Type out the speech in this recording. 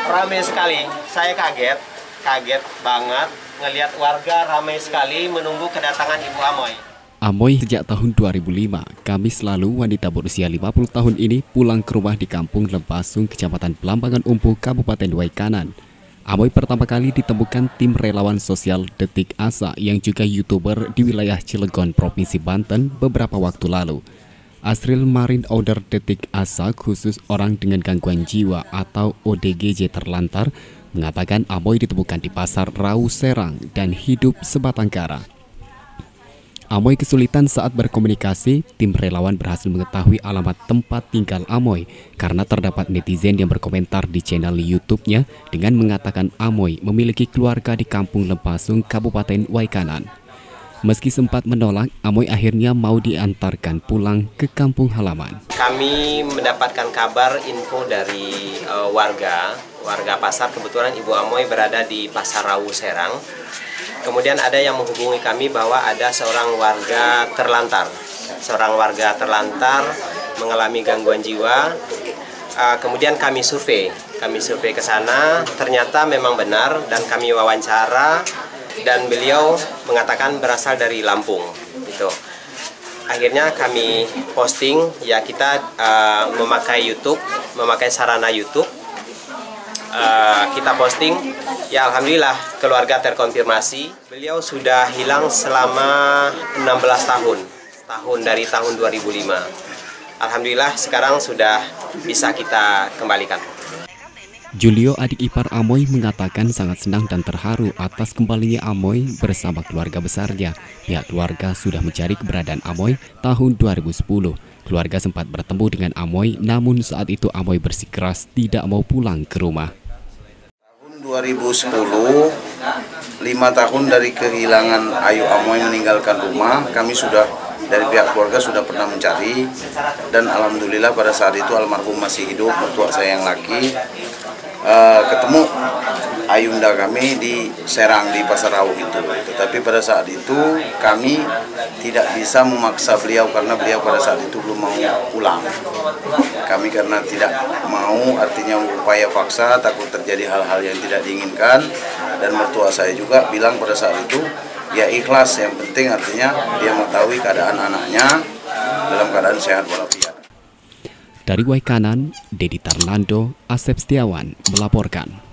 Ramai sekali, saya kaget banget ngelihat warga ramai sekali menunggu kedatangan Ibu Amoy. Amoy sejak tahun 2005, Kamis lalu wanita berusia 50 tahun ini pulang ke rumah di Kampung Lempasung, Kecamatan Belambangan Umpu, Kabupaten Waikanan. Amoy pertama kali ditemukan tim relawan sosial Detik Asa yang juga YouTuber di wilayah Cilegon, Provinsi Banten beberapa waktu lalu. Asril Marin Order Detik Asa khusus orang dengan gangguan jiwa atau ODGJ terlantar mengatakan Amoy ditemukan di Pasar Rau Serang dan hidup sebatang kara. Amoy kesulitan saat berkomunikasi, tim relawan berhasil mengetahui alamat tempat tinggal Amoy karena terdapat netizen yang berkomentar di channel YouTube-nya dengan mengatakan Amoy memiliki keluarga di Kampung Lempasung, Kabupaten Waikanan. Meski sempat menolak, Amoy akhirnya mau diantarkan pulang ke kampung halaman. Kami mendapatkan kabar info dari warga pasar, kebetulan Ibu Amoy berada di Pasar Rau Serang. Kemudian ada yang menghubungi kami bahwa ada seorang warga terlantar mengalami gangguan jiwa. Kemudian kami survei ke sana, ternyata memang benar dan kami wawancara dan beliau mengatakan berasal dari Lampung. Gitu. Akhirnya kami posting, ya kita memakai sarana YouTube. Kita posting, ya alhamdulillah keluarga terkonfirmasi. Beliau sudah hilang selama 16 tahun dari tahun 2005. Alhamdulillah sekarang sudah bisa kita kembalikan. Julio, adik ipar Amoy, mengatakan sangat senang dan terharu atas kembalinya Amoy bersama keluarga besarnya. Pihak keluarga sudah mencari keberadaan Amoy tahun 2010. Keluarga sempat bertemu dengan Amoy, namun saat itu Amoy bersikeras tidak mau pulang ke rumah. Tahun 2010, 5 tahun dari kehilangan Ayu Amoy meninggalkan rumah, kami sudah dari pihak keluarga sudah pernah mencari dan alhamdulillah pada saat itu almarhum masih hidup, mertua saya yang laki. Ketemu ayunda kami di Serang, di Pasar Rau itu. Tetapi pada saat itu kami tidak bisa memaksa beliau karena beliau pada saat itu belum mau pulang. Kami karena tidak mau, artinya upaya paksa, takut terjadi hal-hal yang tidak diinginkan. Dan mertua saya juga bilang pada saat itu, ya ikhlas, yang penting artinya dia mengetahui keadaan anaknya dalam keadaan sehat walafiat. Dari Waikanan, Dedi Tarnando, Asep Setiawan melaporkan.